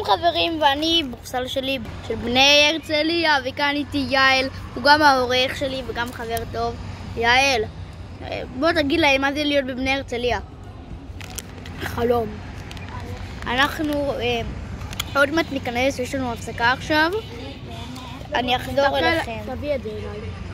חברים, ואני בורסל שלי של בני הרצליה, וכאן איתי יעל, הוא גם העורך שלי וגם חבר טוב. יעל, בוא תגיד להם מה זה להיות בבני הרצליה. חלום. אנחנו עוד מעט ניכנס, יש לנו הפסקה עכשיו. אני אחזור אליכם. תביא את זה אליי.